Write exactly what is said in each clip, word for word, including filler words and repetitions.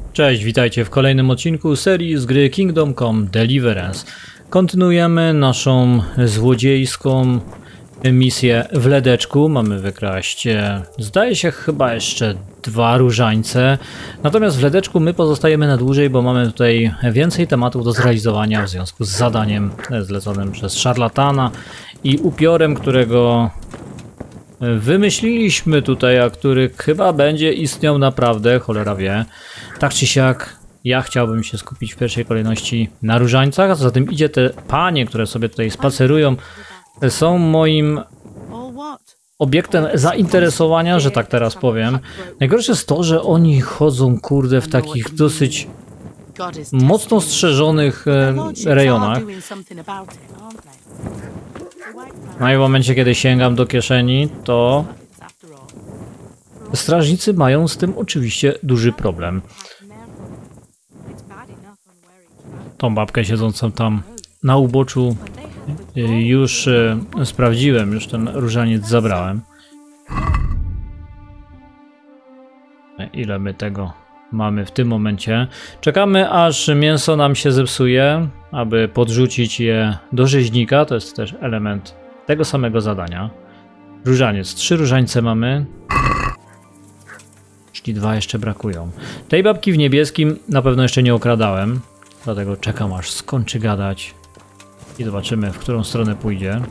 Cześć, witajcie w kolejnym odcinku serii z gry Kingdom Come Deliverance. Kontynuujemy naszą złodziejską misję w Ledeczku. Mamy wykraść, zdaje się, chyba jeszcze dwa różańce. Natomiast w Ledeczku my pozostajemy na dłużej, bo mamy tutaj więcej tematów do zrealizowania w związku z zadaniem zleconym przez szarlatana i upiorem, którego wymyśliliśmy tutaj, a który chyba będzie istniał naprawdę, cholera wie. Tak czy siak, ja chciałbym się skupić w pierwszej kolejności na różańcach, a za tym idzie te panie, które sobie tutaj spacerują, są moim obiektem zainteresowania, że tak teraz powiem. Najgorsze jest to, że oni chodzą, kurde, w takich dosyć mocno strzeżonych e, rejonach. No i w momencie, kiedy sięgam do kieszeni, to strażnicy mają z tym oczywiście duży problem. Tą babkę siedzącą tam na uboczu już e, sprawdziłem, już ten różaniec zabrałem. Ile my tego mamy w tym momencie? Czekamy, aż mięso nam się zepsuje, aby podrzucić je do rzeźnika. To jest też element tego samego zadania. Różaniec. Trzy różańce mamy. Czyli dwa jeszcze brakują. Tej babki w niebieskim na pewno jeszcze nie okradałem. Dlatego czekam, aż skończy gadać. I zobaczymy, w którą stronę pójdzie.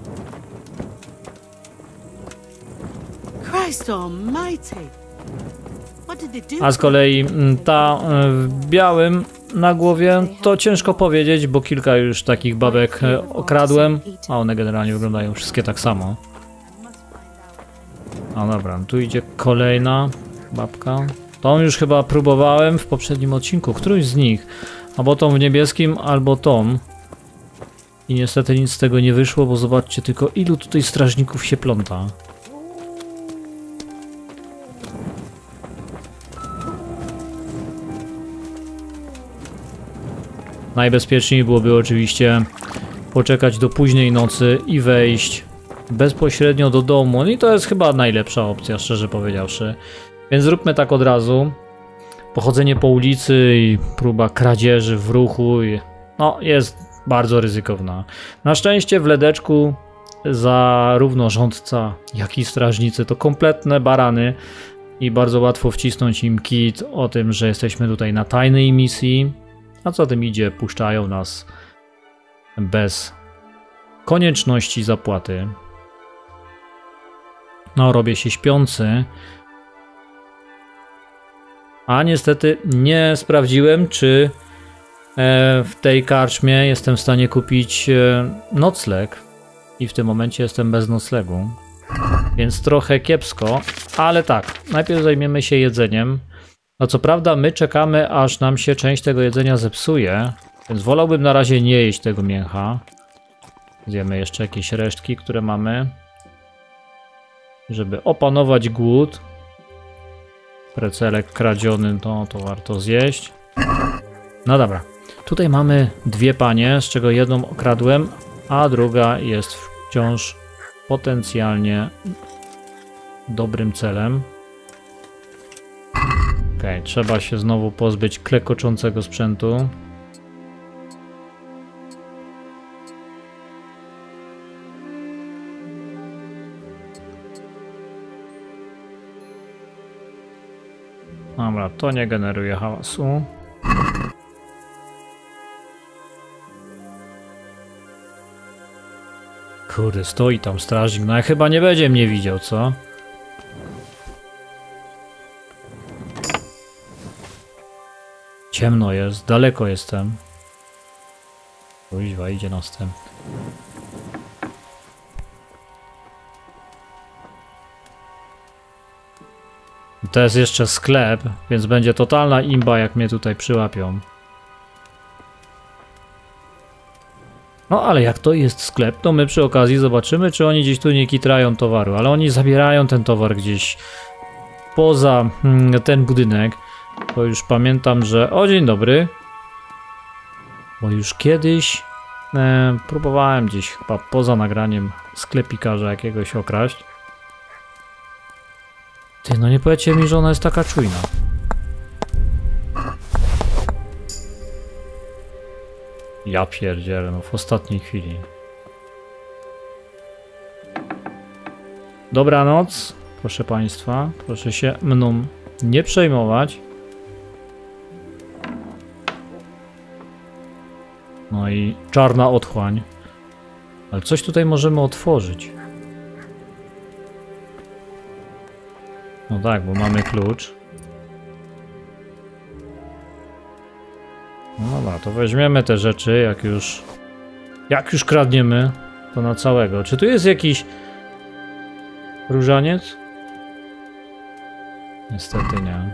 A z kolei ta w białym na głowie to ciężko powiedzieć, bo kilka już takich babek okradłem, a one generalnie wyglądają wszystkie tak samo. No dobra, tu idzie kolejna babka. Tą już chyba próbowałem w poprzednim odcinku, któryś z nich. Albo tą w niebieskim, albo tą. I niestety nic z tego nie wyszło, bo zobaczcie tylko, ilu tutaj strażników się pląta. Najbezpieczniej byłoby oczywiście poczekać do późnej nocy i wejść bezpośrednio do domu. I to jest chyba najlepsza opcja, szczerze powiedziawszy. Więc zróbmy tak od razu. Pochodzenie po ulicy i próba kradzieży w ruchu i no, jest bardzo ryzykowna. Na szczęście w Ledeczku zarówno rządca, jak i strażnicy to kompletne barany i bardzo łatwo wcisnąć im kit o tym, że jesteśmy tutaj na tajnej misji. A co tym idzie, puszczają nas bez konieczności zapłaty. No, robię się śpiący. A niestety nie sprawdziłem, czy w tej karczmie jestem w stanie kupić nocleg. I w tym momencie jestem bez noclegu. Więc trochę kiepsko, ale tak, najpierw zajmiemy się jedzeniem. No co prawda my czekamy, aż nam się część tego jedzenia zepsuje, więc wolałbym na razie nie jeść tego mięcha. Zjemy jeszcze jakieś resztki, które mamy, żeby opanować głód. Precelek kradziony, to, to warto zjeść. No dobra, tutaj mamy dwie panie, z czego jedną okradłem, a druga jest wciąż potencjalnie dobrym celem. Okej, okay, trzeba się znowu pozbyć klekoczącego sprzętu. Dobra, to nie generuje hałasu. Kurde, stoi tam strażnik, no chyba nie będzie mnie widział, co? Ciemno jest, daleko jestem. Kuźwa, idzie następny. To jest jeszcze sklep, więc będzie totalna imba, jak mnie tutaj przyłapią. No ale jak to jest sklep, to my przy okazji zobaczymy, czy oni gdzieś tu nie kitrają towaru. Ale oni zabierają ten towar gdzieś poza hmm, ten budynek. Bo już pamiętam, że... O, dzień dobry. Bo już kiedyś e, próbowałem gdzieś chyba poza nagraniem sklepikarza jakiegoś okraść. Ty, no nie powiecie mi, że ona jest taka czujna. Ja pierdzielę, no w ostatniej chwili. Dobranoc, proszę państwa. Proszę się mną nie przejmować. No i czarna otchłań. Ale coś tutaj możemy otworzyć. No tak, bo mamy klucz. No dobra, to weźmiemy te rzeczy, jak już... Jak już kradniemy, to na całego. Czy tu jest jakiś... różaniec? Niestety nie.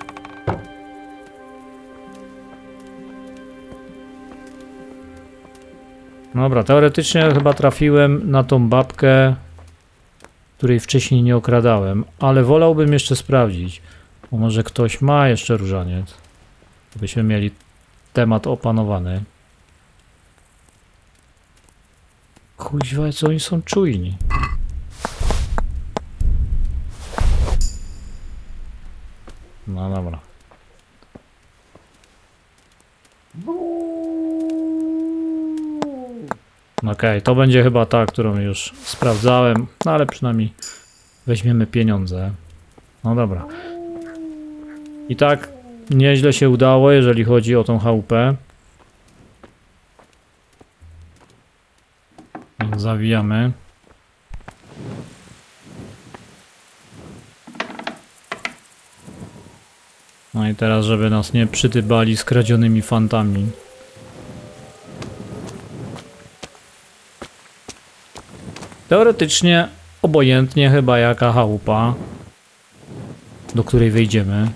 Dobra, teoretycznie chyba trafiłem na tą babkę, której wcześniej nie okradałem, ale wolałbym jeszcze sprawdzić, bo może ktoś ma jeszcze różaniec, żebyśmy mieli temat opanowany. Kuźwa, co oni są czujni. No dobra. Okej, okay, to będzie chyba ta, którą już sprawdzałem, no ale przynajmniej weźmiemy pieniądze. No dobra. I tak nieźle się udało, jeżeli chodzi o tą chałupę. Zawijamy. No i teraz, żeby nas nie przytybali skradzionymi fantami. Teoretycznie obojętnie chyba jaka chałupa, do której wejdziemy.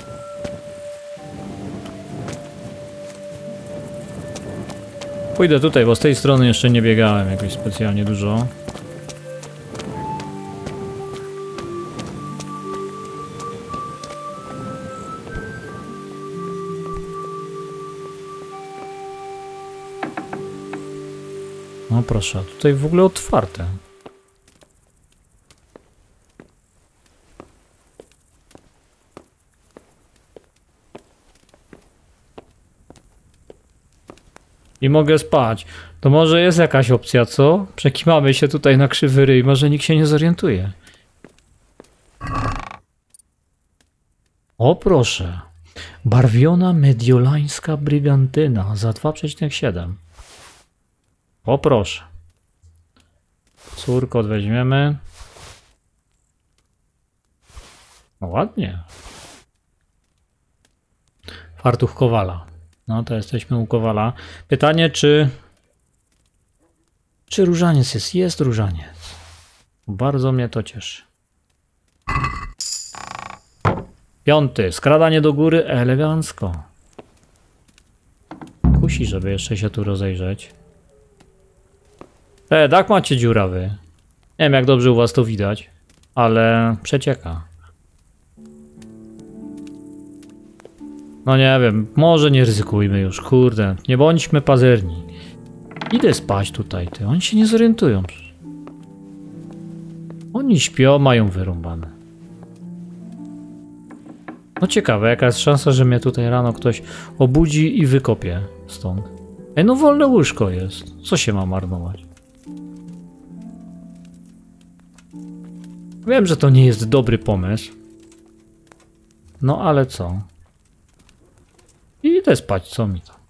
Pójdę tutaj, bo z tej strony jeszcze nie biegałem jakoś specjalnie dużo. No proszę, tutaj w ogóle otwarte. I mogę spać. To może jest jakaś opcja, co? Przekimamy się tutaj na krzywy ryj, może nikt się nie zorientuje. O proszę. Barwiona mediolańska brygantyna za dwa przecinek siedem. O proszę. Córko weźmiemy. No ładnie. Fartuch Kowala. No to jesteśmy u Kowala. Pytanie, czy... Czy różaniec jest? Jest różaniec. Bardzo mnie to cieszy. Piąty. Skradanie do góry elegancko. Kusi, żeby jeszcze się tu rozejrzeć. E, tak macie dziurawy. Nie wiem, jak dobrze u was to widać, ale przecieka. No nie wiem, może nie ryzykujmy już, kurde. Nie bądźmy pazerni. Idę spać tutaj, ty. Oni się nie zorientują. Oni śpią, mają wyrąbane. No ciekawe, jaka jest szansa, że mnie tutaj rano ktoś obudzi i wykopie stąd. Ej, no wolne łóżko jest. Co się ma marnować? Wiem, że to nie jest dobry pomysł. No ale co? I idę spać, co mi to?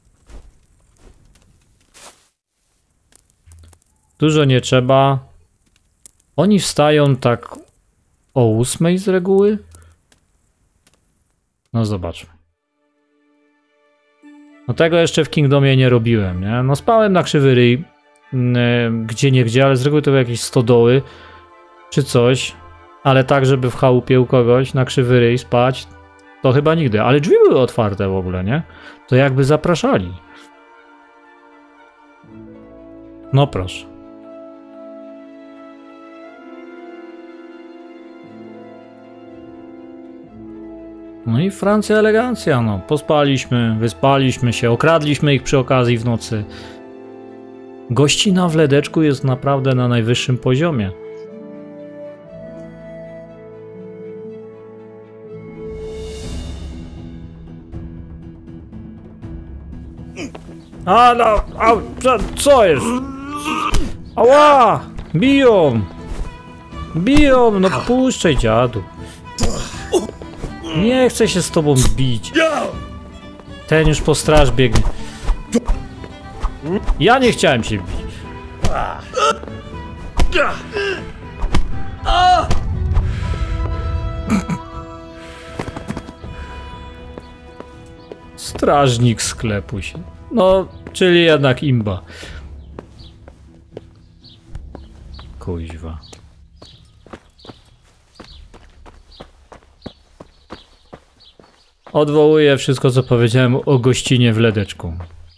Dużo nie trzeba. Oni wstają tak o ósmej z reguły? No zobaczmy. No tego jeszcze w Kingdomie nie robiłem, nie? No spałem na krzywy ryj, gdzie nie gdzie, ale z reguły to były jakieś stodoły czy coś, ale tak, żeby w chałupie u kogoś na krzywy ryj spać, to chyba nigdy. Ale drzwi były otwarte w ogóle, nie? To jakby zapraszali. No proszę. No i Francja elegancja, no. Pospaliśmy, wyspaliśmy się, okradliśmy ich przy okazji w nocy. Gościna w Ledeczku jest naprawdę na najwyższym poziomie. A, no, a, co jest? Ała! Biją! Biją! No puszczaj, dziadu. Nie chcę się z tobą bić. Ten już po straż biegnie. Ja nie chciałem się bić. Strażnik sklepu się. No, czyli jednak imba. Kuźwa. Odwołuję wszystko, co powiedziałem o gościnie w Ledeczku.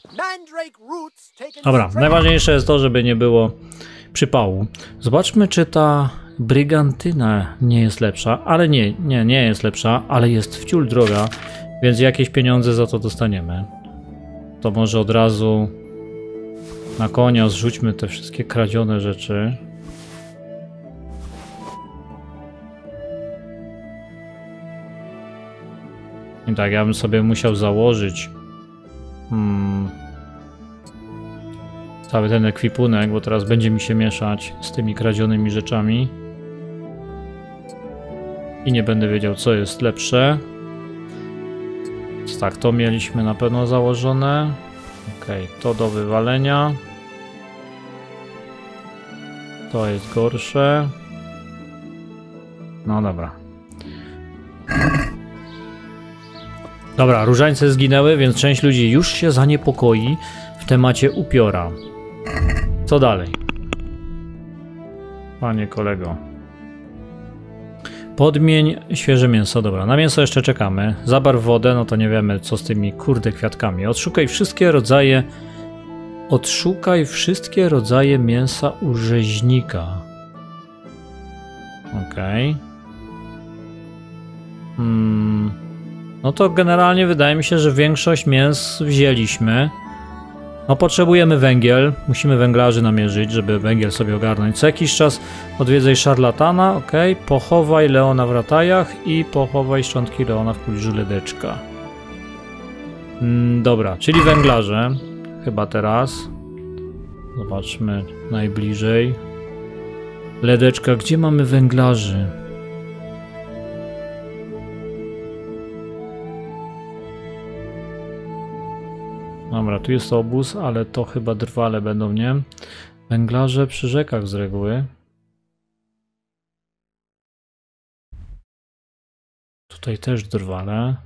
Dobra, najważniejsze jest to, żeby nie było przypału. Zobaczmy, czy ta brygantyna nie jest lepsza, ale nie, nie, nie jest lepsza, ale jest wciul droga, więc jakieś pieniądze za to dostaniemy. To może od razu na konia zrzućmy te wszystkie kradzione rzeczy. I tak, ja bym sobie musiał założyć hmm, cały ten ekwipunek, bo teraz będzie mi się mieszać z tymi kradzionymi rzeczami. I nie będę wiedział, co jest lepsze. Więc tak, to mieliśmy na pewno założone. Ok, to do wywalenia. To jest gorsze. No dobra. Dobra, różańce zginęły, więc część ludzi już się zaniepokoi w temacie upiora. Co dalej? Panie kolego. Podmień świeże mięso, dobra, na mięso jeszcze czekamy. Zabarw wodę, no to nie wiemy, co z tymi kurde kwiatkami. Odszukaj wszystkie rodzaje... Odszukaj wszystkie rodzaje mięsa u rzeźnika. Okej. Okay. Hmm... No to generalnie wydaje mi się, że większość mięs wzięliśmy. No potrzebujemy węgiel, musimy węglarzy namierzyć, żeby węgiel sobie ogarnąć. Co jakiś czas odwiedzaj szarlatana, ok. Pochowaj Leona w ratajach i pochowaj szczątki Leona w pobliżu Ledeczka. Mm, dobra, czyli węglarze. Chyba teraz. Zobaczmy najbliżej. Ledeczka, gdzie mamy węglarzy? Dobra, tu jest obóz, ale to chyba drwale będą, nie? Węglarze przy rzekach z reguły. Tutaj też drwale.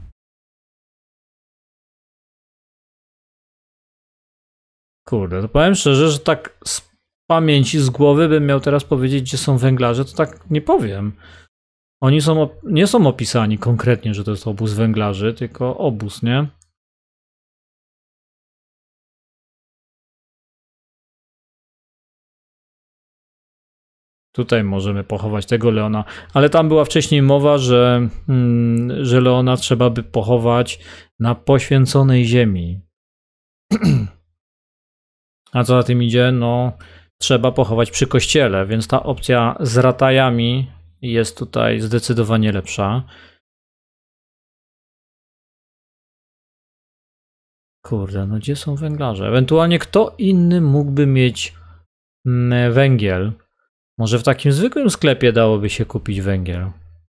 Kurde, to powiem szczerze, że tak z pamięci, z głowy bym miał teraz powiedzieć, gdzie są węglarze, to tak nie powiem. Oni są, nie są opisani konkretnie, że to jest obóz węglarzy, tylko obóz, nie? Tutaj możemy pochować tego Leona, ale tam była wcześniej mowa, że, mm, że Leona trzeba by pochować na poświęconej ziemi. A co za tym idzie? No, trzeba pochować przy kościele, więc ta opcja z ratajami jest tutaj zdecydowanie lepsza. Kurde, no gdzie są węglarze? Ewentualnie kto inny mógłby mieć mm, węgiel? Może w takim zwykłym sklepie dałoby się kupić węgiel.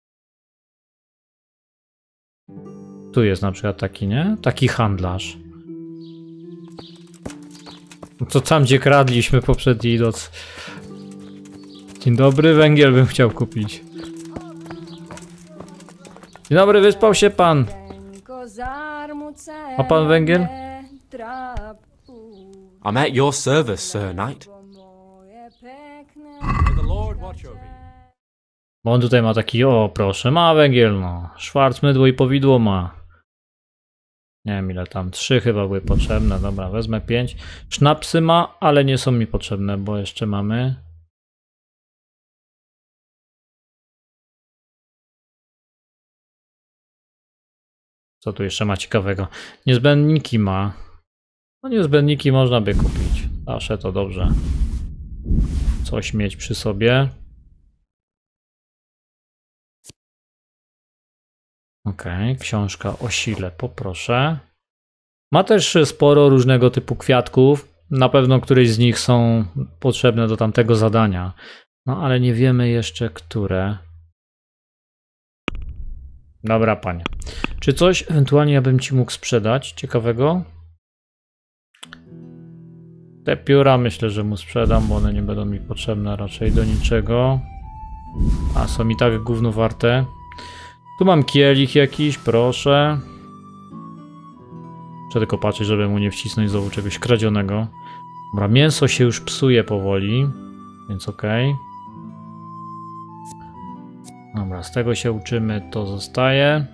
Tu jest na przykład taki, nie? Taki handlarz. To tam, gdzie kradliśmy poprzedniej nocy. Dzień dobry, węgiel bym chciał kupić. Dzień dobry, wyspał się pan. Ma pan węgiel? I'm at your service, Sir Knight. Bo on tutaj ma taki, o proszę, ma węgiel, no. Szwarc, mydło i powidło ma. Nie wiem ile tam, trzy chyba były potrzebne, dobra, wezmę pięć. Sznapsy ma, ale nie są mi potrzebne, bo jeszcze mamy. Co tu jeszcze ma ciekawego? Niezbędniki ma. No niezbędniki można by kupić. Zawsze to dobrze. Coś mieć przy sobie. Okej, okay, książka o sile, poproszę. Ma też sporo różnego typu kwiatków. Na pewno któreś z nich są potrzebne do tamtego zadania. No ale nie wiemy jeszcze, które. Dobra, panie. Czy coś ewentualnie ja bym ci mógł sprzedać ciekawego? Te pióra myślę, że mu sprzedam, bo one nie będą mi potrzebne raczej do niczego. A są i tak gówno warte. Tu mam kielich jakiś, proszę. Muszę tylko patrzeć, żeby mu nie wcisnąć znowu czegoś kradzionego. Dobra, mięso się już psuje powoli, więc okej. Okay. Dobra, z tego się uczymy, to zostaje.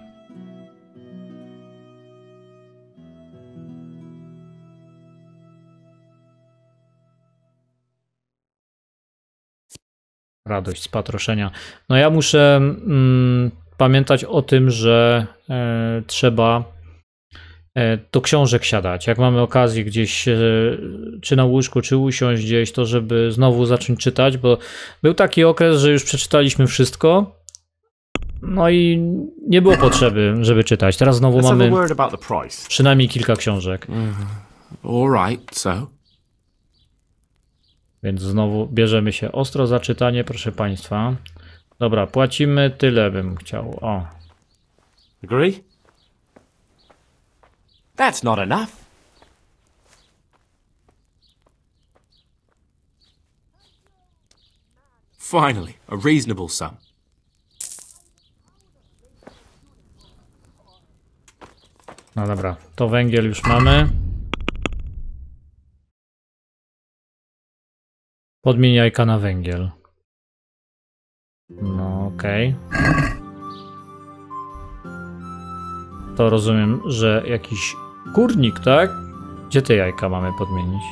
Radość z patroszenia. No ja muszę mm, pamiętać o tym, że e, trzeba e, do książek siadać. Jak mamy okazję gdzieś, e, czy na łóżku, czy usiąść gdzieś, to żeby znowu zacząć czytać, bo był taki okres, że już przeczytaliśmy wszystko. No i nie było potrzeby, żeby czytać. Teraz znowu mamy przynajmniej kilka książek. All right, so. Więc znowu bierzemy się ostro za czytanie, proszę państwa. Dobra, płacimy tyle, bym chciał. O. Agree? That's not enough. Finally, a reasonable sum. No dobra, to węgiel już mamy. Podmień jajka na węgiel. No okej. Okay. To rozumiem, że jakiś kurnik, tak? Gdzie te jajka mamy podmienić?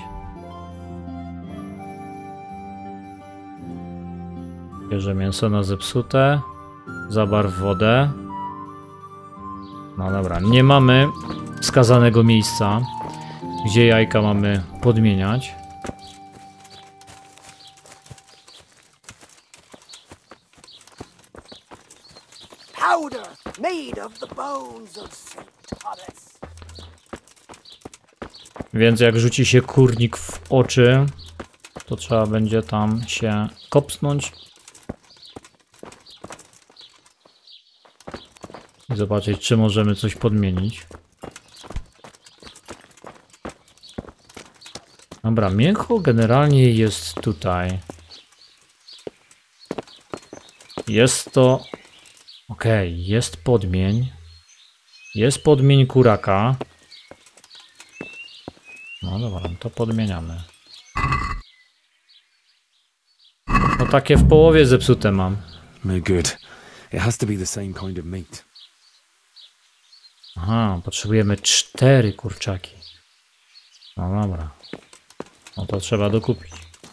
Bierze mięso na zepsute. Zabarw wodę. No dobra, nie mamy wskazanego miejsca, gdzie jajka mamy podmieniać. Powder made of the bones of Saint Thomas. Więc jak rzuci się kurnik w oczy, to trzeba będzie tam się kopsnąć i zobaczyć, czy możemy coś podmienić. Dobra, mięcho generalnie jest tutaj. Jest to... Okej, okay, jest podmień. Jest podmień kuraka. No dobra, to podmieniamy. No takie w połowie zepsute mam. No good. It has to be the same kind of meat. Aha, potrzebujemy cztery kurczaki. No dobra. No to trzeba dokupić.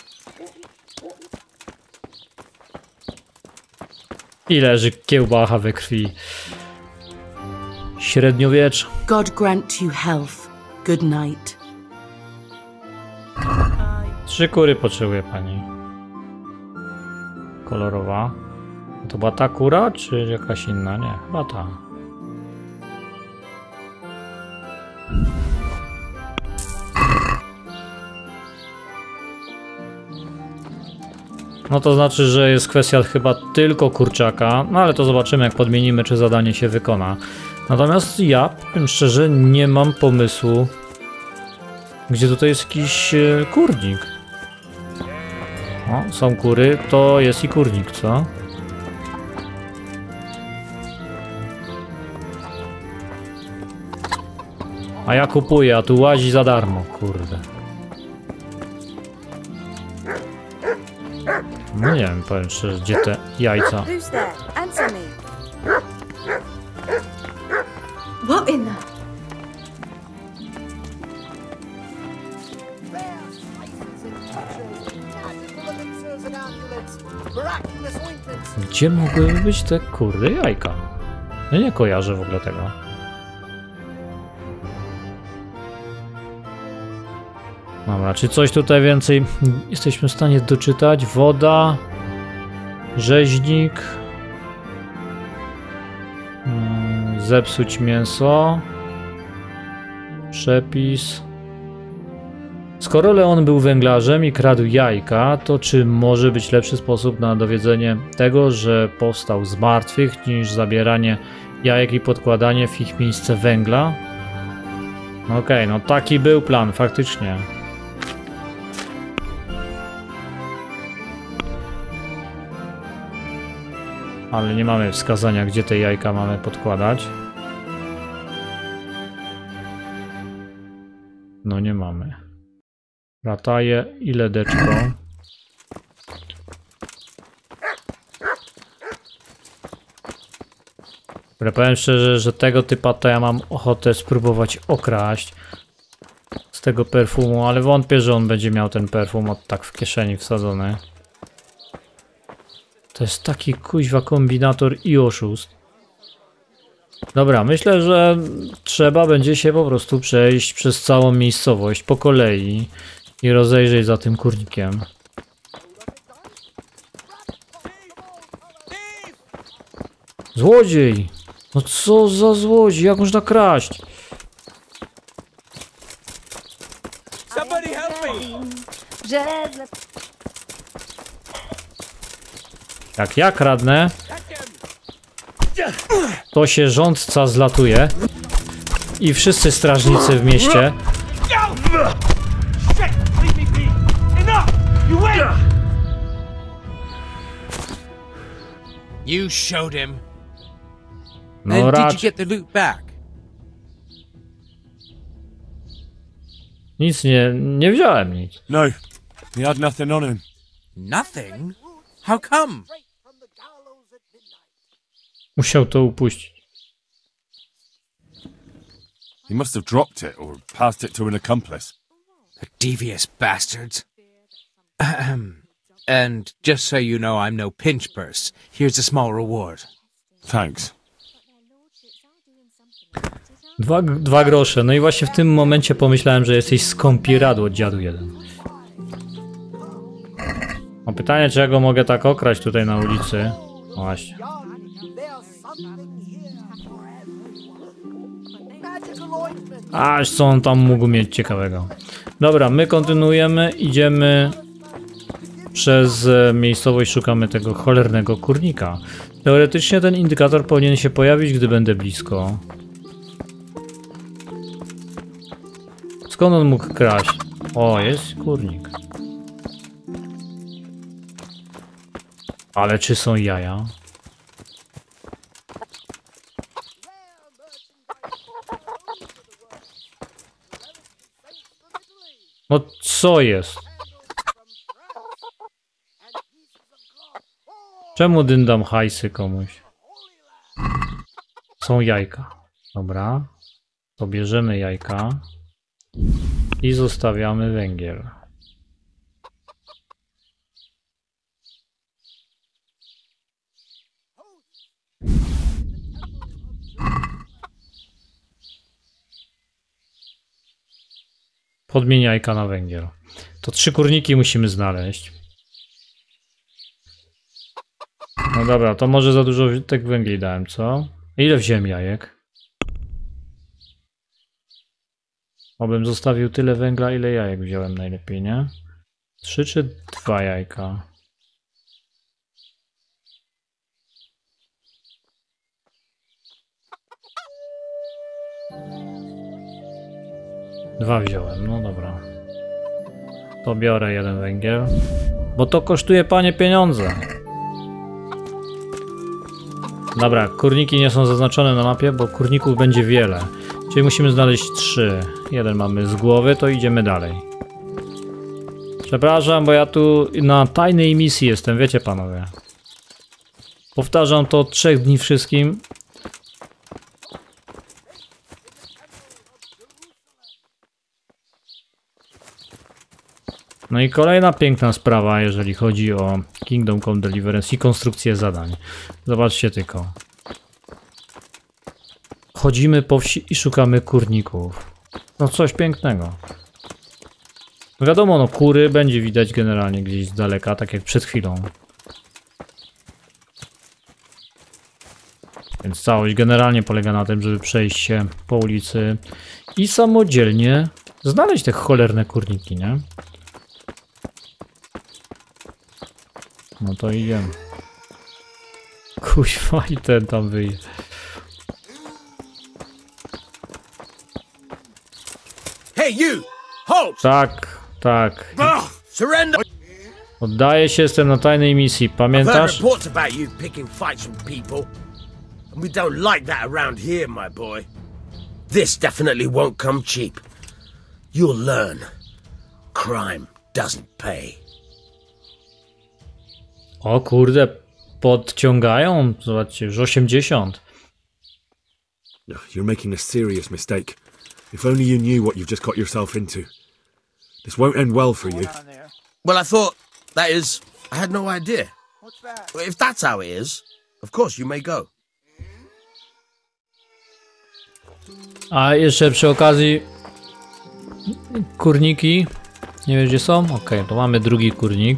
I leży kiełbacha we krwi. Średniowiecz. God grant you health. Good night. Trzy kury potrzebuje pani. Kolorowa. To była ta kura, czy jakaś inna? Nie, chyba ta. No to znaczy, że jest kwestia chyba tylko kurczaka, no ale to zobaczymy, jak podmienimy, czy zadanie się wykona. Natomiast ja, powiem szczerze, nie mam pomysłu, gdzie tutaj jest jakiś e, kurnik. O, są kury, to jest i kurnik, co? A ja kupuję, a tu łazi za darmo, kurde. No nie wiem, powiem szczerze, gdzie te jajca. Who's there? Answer me. What in the... Bears, spices and tinctures, magical elixirs and amulets, miraculous ointments. Gdzie mogłyby być te kurde jajka? Ja nie kojarzę w ogóle tego. Dobra, czy coś tutaj więcej jesteśmy w stanie doczytać? Woda, rzeźnik, zepsuć mięso, Przepis. Skoro Leon był węglarzem i kradł jajka, to czy może być lepszy sposób na dowiedzenie tego, że powstał z martwych, niż zabieranie jajek i podkładanie w ich miejsce węgla? Okej, okay, no taki był plan, faktycznie. Ale nie mamy wskazania, gdzie te jajka mamy podkładać. No nie mamy. Rataje i ledeczko. Ale powiem szczerze, że tego typa to ja mam ochotę spróbować okraść z tego perfumu, ale wątpię, że on będzie miał ten perfum od tak w kieszeni wsadzony. To jest taki kuźwa kombinator i oszust. Dobra, myślę, że trzeba będzie się po prostu przejść przez całą miejscowość po kolei i rozejrzeć za tym kurnikiem. Złodziej! No co za złodziej? Jak można kraść? Jak ja kradnę, to się rządca zlatuje i wszyscy strażnicy w mieście. You showed him. No And did you raczej. get the loot back? Nic nie, nie wziąłem nic. No, he had nothing on him. Nothing? How come? Musiał to upuścić. He must have dropped it or passed it to an accomplice. The devious bastards. Ahem. And just so you know, I'm no pinch purse. Here's a small reward. Thanks. Dwa, dwa grosze. No i właśnie w tym momencie pomyślałem, że jesteś skąpiradło, dziadu jeden. Mam pytanie, czy ja go mogę tak okraść tutaj na ulicy? No właśnie. Aż co on tam mógł mieć ciekawego. Dobra, my kontynuujemy, idziemy przez miejscowość, szukamy tego cholernego kurnika. Teoretycznie ten indykator powinien się pojawić, gdy będę blisko. Skąd on mógł kraść? O, jest kurnik. Ale czy są jaja? No co jest? Czemu dyndam hajsy komuś? Są jajka. Dobra. To bierzemy jajka i zostawiamy węgiel. Podmień jajka na węgiel. To trzy kurniki musimy znaleźć. No dobra, to może za dużo tych węgli dałem, co? Ile wziąłem jajek? Obym zostawił tyle węgla, ile jajek wziąłem najlepiej, nie? Trzy czy dwa jajka? Dwa wziąłem, no dobra. To biorę jeden węgiel. Bo to kosztuje, panie, pieniądze. Dobra, kurniki nie są zaznaczone na mapie, bo kurników będzie wiele. Czyli musimy znaleźć trzy. Jeden mamy z głowy, to idziemy dalej. Przepraszam, bo ja tu na tajnej misji jestem, wiecie panowie. Powtarzam to od trzech dni wszystkim. No i kolejna piękna sprawa, jeżeli chodzi o Kingdom Come Deliverance i konstrukcję zadań. Zobaczcie tylko. Chodzimy po wsi i szukamy kurników. No coś pięknego. No wiadomo, no kury będzie widać generalnie gdzieś z daleka, tak jak przed chwilą. Więc całość generalnie polega na tym, żeby przejść się po ulicy i samodzielnie znaleźć te cholerne kurniki, nie? No to idziemy. Kuźwa i ten tam wyjdzie. Hey, you! Halt! Tak, tak. Ugh, surrender! Oddaję się, jestem na tajnej misji, I've heard pamiętasz? reports about you picking fights from people. And we don't like that around here, my boy. This definitely won't come cheap. You'll learn. Crime doesn't pay. O kurde, podciągają. Zobaczcie, już osiemdziesiąt. You're making a serious mistake. If only you knew what you've just got yourself into. This won't end well for you. Well, I thought, that is, I had no idea. Well, if that's how it is, of course you may go. A jeszcze przy okazji kurniki. Nie wiesz gdzie są? Okej, okay, to mamy drugi kurnik.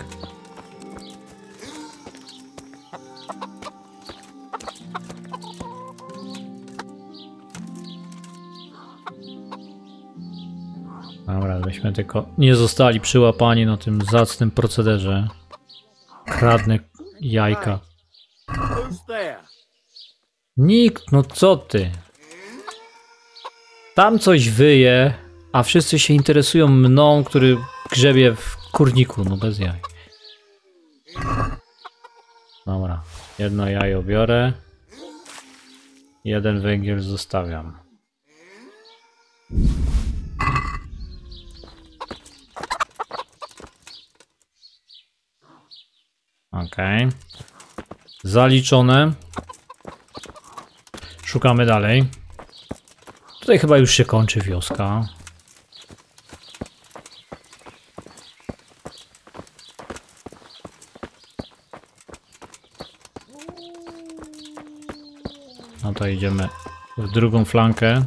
Dobra, byśmy tylko nie zostali przyłapani na tym zacnym procederze. Kradnę jajka. Who's there? Nikt, no co ty? Tam coś wyje, a wszyscy się interesują mną, który grzebie w kurniku, no bez jaj. Dobra, jedno jajo biorę. Jeden węgiel zostawiam. Okej. Okay. Zaliczone. Szukamy dalej. Tutaj chyba już się kończy wioska. No to idziemy w drugą flankę.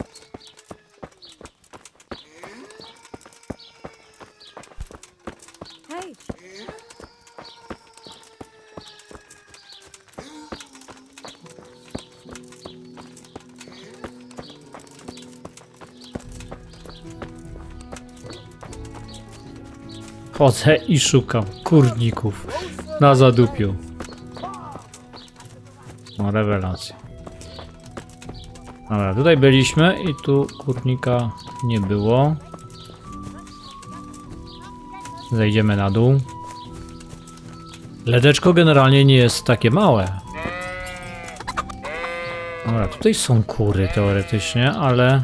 Chodzę i szukam kurników na zadupiu. No rewelacja. Dobra, tutaj byliśmy i tu kurnika nie było. Zejdziemy na dół. Ledeczko generalnie nie jest takie małe. Dobra, tutaj są kury teoretycznie, ale...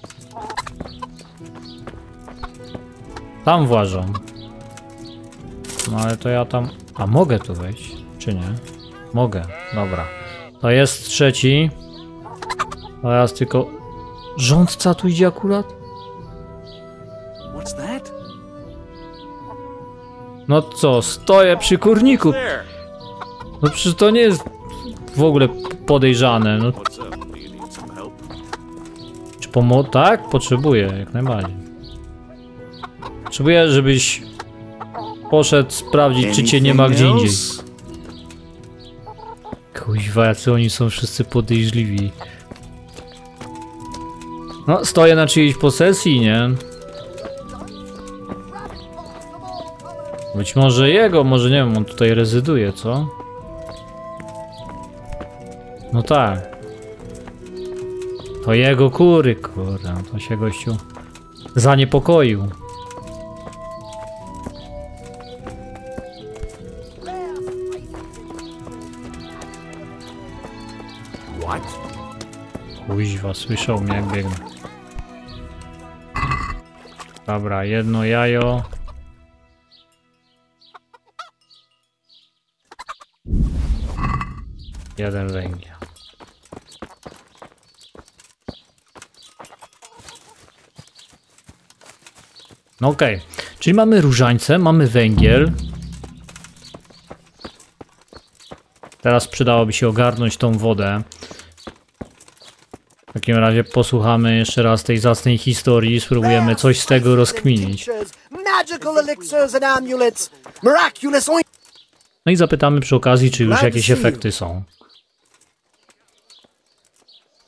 Tam włażą. No ale to ja tam... A mogę tu wejść? Czy nie? Mogę, dobra. To jest trzeci. Teraz tylko... Rządca tu idzie akurat? What's that? No co, stoję przy kurniku. No przecież to nie jest w ogóle podejrzane. No. What's up? Do you need some help? Czy pomo... Tak? Potrzebuję, jak najbardziej. Potrzebuję, żebyś poszedł sprawdzić, czy cię nie ma gdzie indziej. Kuźwa, jacy oni są wszyscy podejrzliwi. No, stoję na czyjejś posesji, nie? Być może jego, może nie wiem, on tutaj rezyduje, co? No tak. To jego kury, kurde, to się gościu zaniepokoił. Kuźwa, słyszał mnie jak biegnę. Dobra, jedno jajo. Jeden węgiel. No okej, okay. Czyli mamy różańce, mamy węgiel. Teraz przydałoby się ogarnąć tą wodę. W takim razie posłuchamy jeszcze raz tej zacnej historii, spróbujemy coś z tego rozkminić. No i zapytamy przy okazji, czy już jakieś efekty są.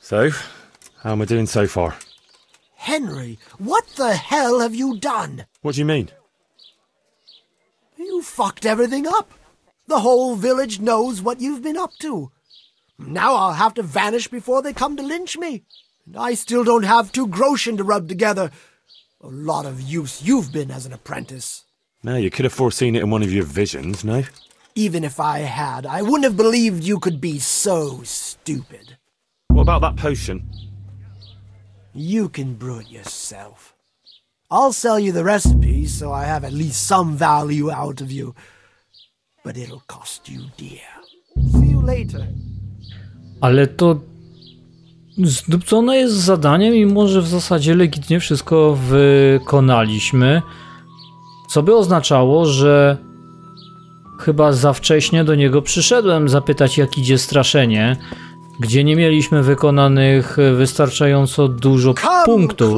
So, how am I doing so far? Henry, what the hell have you done? What do you mean? You fucked everything up. The whole village knows what you've been up to. Now I'll have to vanish before they come to lynch me. And I still don't have two groschen to rub together. A lot of use you've been as an apprentice. No, you could have foreseen it in one of your visions, no? Even if I had, I wouldn't have believed you could be so stupid. What about that potion? You can brew it yourself. I'll sell you the recipe so I have at least some value out of you. But it'll cost you dear. See you later. Ale to zdupcone jest zadanie, mimo że w zasadzie legitnie wszystko wykonaliśmy. Co by oznaczało, że chyba za wcześnie do niego przyszedłem zapytać, jak idzie straszenie, gdzie nie mieliśmy wykonanych wystarczająco dużo punktów.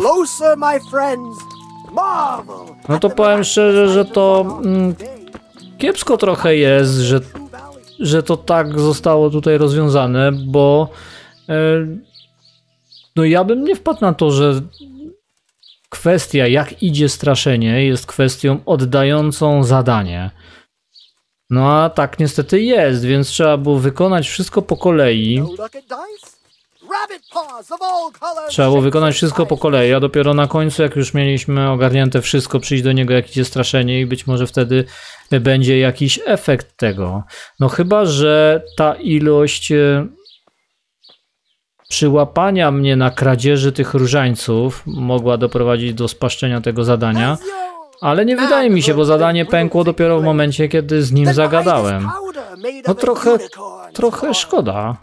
No to powiem szczerze, że to mm, kiepsko trochę jest, że, że to tak zostało tutaj rozwiązane, bo e, no ja bym nie wpadł na to, że kwestia, jak idzie straszenie, jest kwestią oddającą zadanie. No a tak niestety jest, więc trzeba było wykonać wszystko po kolei. Trzeba było wykonać wszystko po kolei, a dopiero na końcu, jak już mieliśmy ogarnięte wszystko, przyjść do niego, jak idzie straszenie i być może wtedy będzie jakiś efekt tego. No chyba że ta ilość przyłapania mnie na kradzieży tych różańców mogła doprowadzić do spaszczenia tego zadania. Ale nie wydaje mi się, bo zadanie pękło dopiero w momencie, kiedy z nim zagadałem. No trochę, trochę szkoda.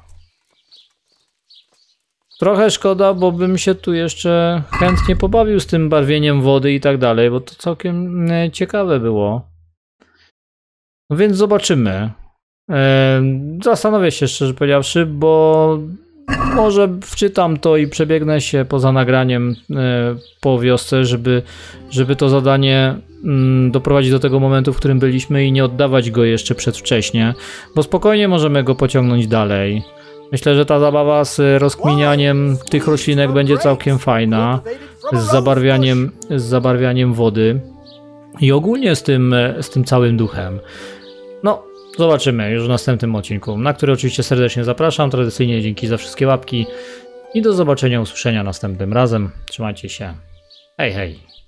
Trochę szkoda, bo bym się tu jeszcze chętnie pobawił z tym barwieniem wody i tak dalej, bo to całkiem ciekawe było. No więc zobaczymy. Zastanowię się, szczerze powiedziawszy, bo może wczytam to i przebiegnę się poza nagraniem po wiosce, żeby, żeby to zadanie doprowadzić do tego momentu, w którym byliśmy i nie oddawać go jeszcze przedwcześnie, bo spokojnie możemy go pociągnąć dalej. Myślę, że ta zabawa z rozkminianiem tych roślinek będzie całkiem fajna, z zabarwianiem, z zabarwianiem wody i ogólnie z tym, z tym całym duchem. No, zobaczymy już w następnym odcinku, na który oczywiście serdecznie zapraszam. Tradycyjnie dzięki za wszystkie łapki i do zobaczenia, usłyszenia następnym razem. Trzymajcie się. Hej, hej.